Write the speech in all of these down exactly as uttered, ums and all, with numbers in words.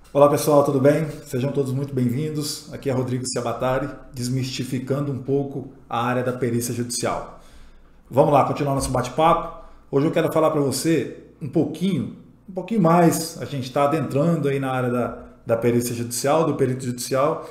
Olá pessoal, tudo bem? Sejam todos muito bem-vindos. Aqui é Rodrigo Ciabatari, desmistificando um pouco a área da perícia judicial. Vamos lá, continuar nosso bate-papo. Hoje eu quero falar para você um pouquinho, um pouquinho mais. A gente está adentrando aí na área da, da perícia judicial, do perito judicial,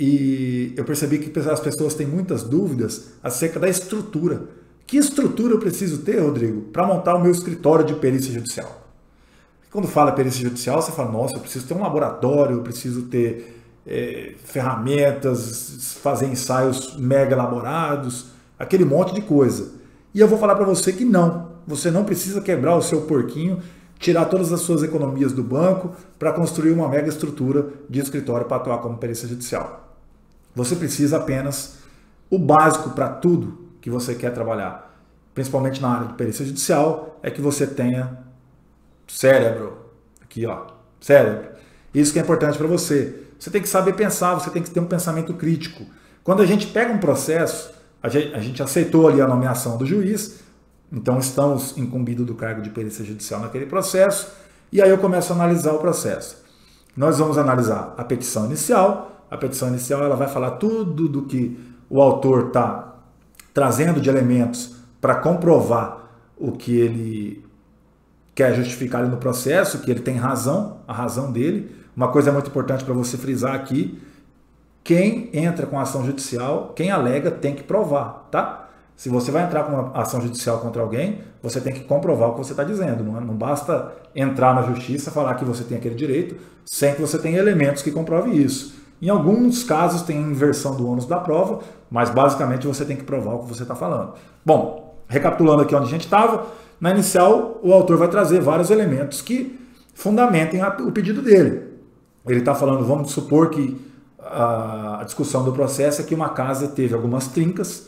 e eu percebi que as pessoas têm muitas dúvidas acerca da estrutura. Que estrutura eu preciso ter, Rodrigo, para montar o meu escritório de perícia judicial? Quando fala perícia judicial, você fala, nossa, eu preciso ter um laboratório, eu preciso ter é, ferramentas, fazer ensaios mega elaborados, aquele monte de coisa. E eu vou falar para você que não. Você não precisa quebrar o seu porquinho, tirar todas as suas economias do banco para construir uma mega estrutura de escritório para atuar como perícia judicial. Você precisa apenas o básico para tudo que você quer trabalhar, principalmente na área de perícia judicial, é que você tenha cérebro, aqui ó, cérebro. Isso que é importante para você. Você tem que saber pensar, você tem que ter um pensamento crítico. Quando a gente pega um processo, a gente, a gente aceitou ali a nomeação do juiz, então estamos incumbidos do cargo de perícia judicial naquele processo, e aí eu começo a analisar o processo. Nós vamos analisar a petição inicial. A petição inicial ela vai falar tudo do que o autor está trazendo de elementos para comprovar o que ele quer justificar ali no processo, que ele tem razão, a razão dele. Uma coisa muito importante para você frisar aqui, quem entra com ação judicial, quem alega tem que provar, tá? Se você vai entrar com uma ação judicial contra alguém, você tem que comprovar o que você está dizendo. Não, não basta entrar na justiça, falar que você tem aquele direito, sem que você tenha elementos que comprovem isso. Em alguns casos tem inversão do ônus da prova, mas basicamente você tem que provar o que você está falando. Bom, recapitulando aqui onde a gente estava, na inicial, o autor vai trazer vários elementos que fundamentem o pedido dele. Ele está falando, vamos supor que a discussão do processo é que uma casa teve algumas trincas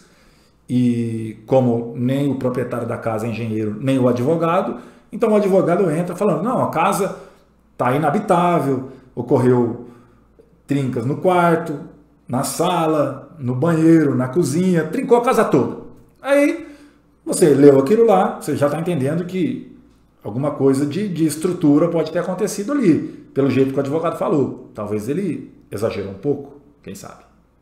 e como nem o proprietário da casa é engenheiro, nem o advogado, então o advogado entra falando, não, a casa está inabitável, ocorreu trincas no quarto, na sala, no banheiro, na cozinha, trincou a casa toda. Aí você leu aquilo lá, você já está entendendo que alguma coisa de, de estrutura pode ter acontecido ali, pelo jeito que o advogado falou. Talvez ele exagerou um pouco, quem sabe.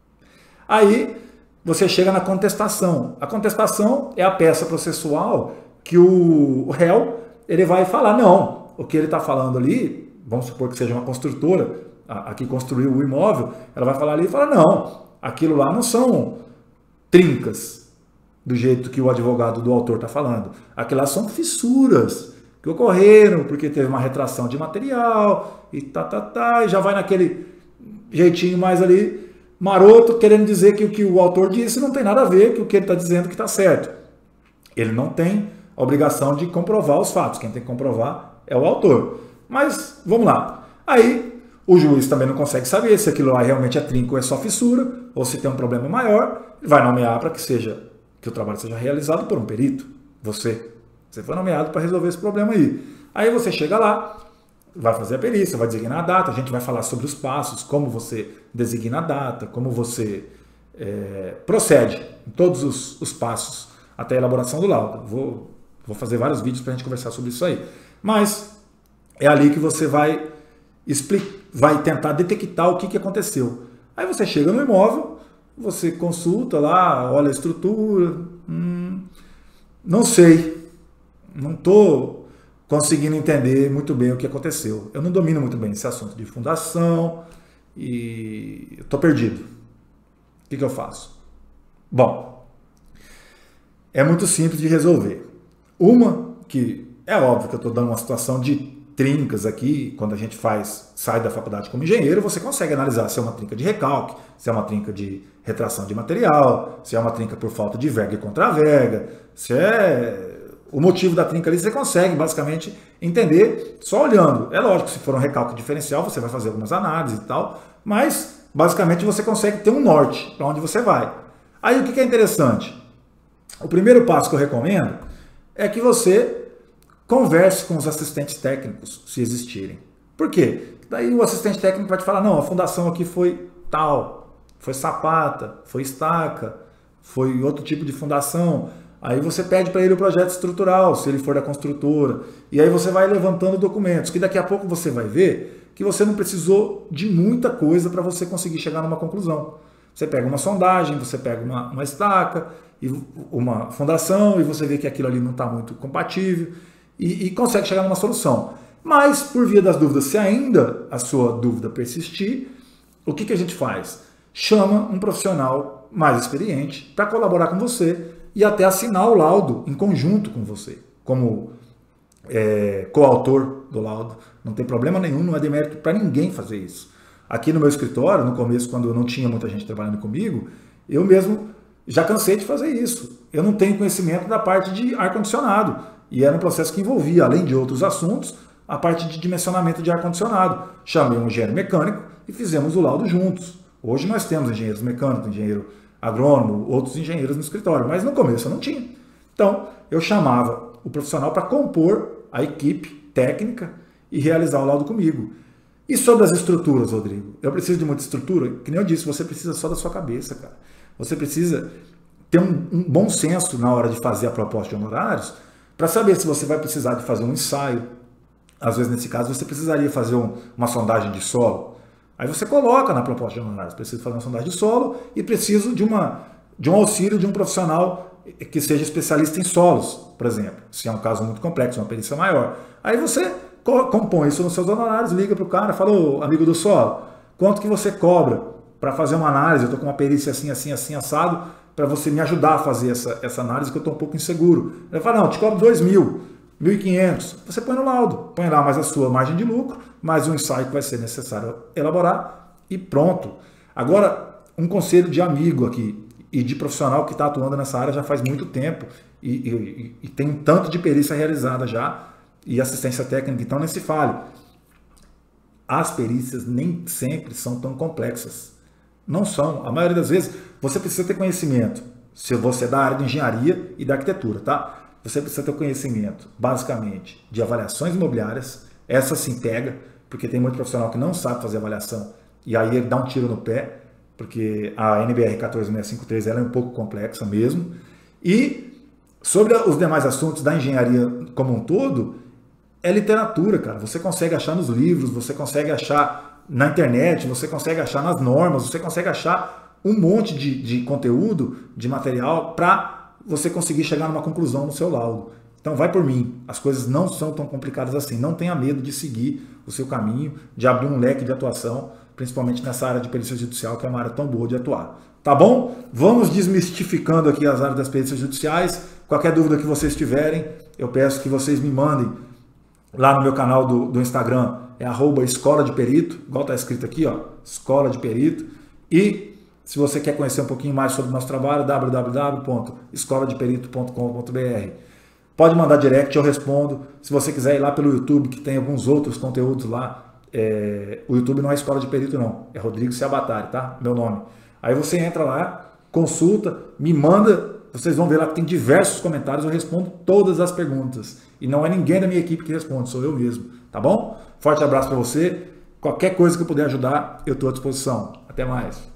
Aí você chega na contestação. A contestação é a peça processual que o, o réu ele vai falar, não, o que ele está falando ali, vamos supor que seja uma construtora, a, a que construiu o imóvel, ela vai falar ali e fala, não, aquilo lá não são trincas, do jeito que o advogado do autor está falando. Aquelas são fissuras que ocorreram porque teve uma retração de material e tá, tá, tá, e já vai naquele jeitinho mais ali maroto, querendo dizer que o que o autor disse não tem nada a ver com o que ele está dizendo que está certo. Ele não tem a obrigação de comprovar os fatos. Quem tem que comprovar é o autor. Mas, vamos lá. Aí, o juiz também não consegue saber se aquilo lá realmente é trinco ou é só fissura, ou se tem um problema maior, ele vai nomear para que seja que o trabalho seja realizado por um perito, você. Você foi nomeado para resolver esse problema aí. Aí você chega lá, vai fazer a perícia, vai designar a data, a gente vai falar sobre os passos, como você designa a data, como você é, procede em todos os, os passos até a elaboração do laudo. Vou, vou fazer vários vídeos para a gente conversar sobre isso aí. Mas é ali que você vai, explicar, vai tentar detectar o que, que aconteceu. Aí você chega no imóvel, você consulta lá, olha a estrutura, hum, não sei, não estou conseguindo entender muito bem o que aconteceu. Eu não domino muito bem esse assunto de fundação e estou perdido. O que, que eu faço? Bom, é muito simples de resolver. Uma que é óbvio que eu estou dando uma situação de trincas aqui, quando a gente faz, sai da faculdade como engenheiro, você consegue analisar se é uma trinca de recalque, se é uma trinca de retração de material, se é uma trinca por falta de verga e contra-verga, se é o motivo da trinca ali, você consegue basicamente entender só olhando. É lógico, se for um recalque diferencial, você vai fazer algumas análises e tal, mas basicamente você consegue ter um norte para onde você vai. Aí o que é interessante? O primeiro passo que eu recomendo é que você converse com os assistentes técnicos, se existirem. Por quê? Daí o assistente técnico vai te falar, não, a fundação aqui foi tal, foi sapata, foi estaca, foi outro tipo de fundação. Aí você pede para ele o projeto estrutural, se ele for da construtora. E aí você vai levantando documentos, que daqui a pouco você vai ver que você não precisou de muita coisa para você conseguir chegar numa conclusão. Você pega uma sondagem, você pega uma, uma estaca, e uma fundação, e você vê que aquilo ali não está muito compatível, e, e consegue chegar numa solução. Mas, por via das dúvidas, se ainda a sua dúvida persistir, o que, que a gente faz? Chama um profissional mais experiente para colaborar com você e até assinar o laudo em conjunto com você, como é, coautor do laudo. Não tem problema nenhum, não é demérito para ninguém fazer isso. Aqui no meu escritório, no começo, quando não tinha muita gente trabalhando comigo, eu mesmo já cansei de fazer isso. Eu não tenho conhecimento da parte de ar-condicionado. E era um processo que envolvia, além de outros assuntos, a parte de dimensionamento de ar-condicionado. Chamei um engenheiro mecânico e fizemos o laudo juntos. Hoje nós temos engenheiros mecânicos, engenheiro agrônomo, outros engenheiros no escritório, mas no começo eu não tinha. Então, eu chamava o profissional para compor a equipe técnica e realizar o laudo comigo. E sobre as estruturas, Rodrigo? Eu preciso de muita estrutura? Que nem eu disse, você precisa só da sua cabeça, cara. Você precisa ter um, um bom senso na hora de fazer a proposta de honorários para saber se você vai precisar de fazer um ensaio. Às vezes, nesse caso, você precisaria fazer um, uma sondagem de solo. Aí você coloca na proposta de honorários, preciso fazer uma sondagem de solo e preciso de, uma, de um auxílio de um profissional que seja especialista em solos, por exemplo. Se é um caso muito complexo, uma perícia maior. Aí você compõe isso nos seus honorários, liga para o cara, fala, ô, amigo do solo, quanto que você cobra para fazer uma análise? Eu estou com uma perícia assim, assim, assim, assado, para você me ajudar a fazer essa, essa análise que eu estou um pouco inseguro. Ele fala, não, eu te cobro dois mil, mil e quinhentos. Você põe no laudo, põe lá mais a sua margem de lucro, mais um ensaio que vai ser necessário elaborar e pronto. Agora, um conselho de amigo aqui e de profissional que está atuando nessa área já faz muito tempo e, e, e tem um tanto de perícia realizada já e assistência técnica, então nem se fale. As perícias nem sempre são tão complexas. Não são. A maioria das vezes você precisa ter conhecimento. Se você é da área de engenharia e da arquitetura, tá? Você precisa ter conhecimento, basicamente, de avaliações imobiliárias. Essa sim pega, porque tem muito profissional que não sabe fazer avaliação e aí ele dá um tiro no pé, porque a N B R um quatro seis cinco três ela é um pouco complexa mesmo. E sobre os demais assuntos da engenharia como um todo, é literatura, cara. Você consegue achar nos livros, você consegue achar na internet, você consegue achar nas normas, você consegue achar um monte de, de conteúdo, de material para você conseguir chegar numa conclusão no seu laudo. Então vai por mim, as coisas não são tão complicadas assim. Não tenha medo de seguir o seu caminho, de abrir um leque de atuação, principalmente nessa área de perícia judicial, que é uma área tão boa de atuar. Tá bom? Vamos desmistificando aqui as áreas das perícias judiciais. Qualquer dúvida que vocês tiverem, eu peço que vocês me mandem lá no meu canal do, do Instagram, é arroba Escola de Perito, igual está escrito aqui, ó, Escola de Perito. E se você quer conhecer um pouquinho mais sobre o nosso trabalho, w w w ponto escola de perito ponto com ponto b r. Pode mandar direct, eu respondo. Se você quiser ir lá pelo YouTube, que tem alguns outros conteúdos lá, é, o YouTube não é Escola de Perito não, é Rodrigo Ciabattari, tá? Meu nome. Aí você entra lá, consulta, me manda, vocês vão ver lá que tem diversos comentários, eu respondo todas as perguntas. E não é ninguém da minha equipe que responde, sou eu mesmo, tá bom? Forte abraço para você. Qualquer coisa que eu puder ajudar, eu estou à disposição. Até mais.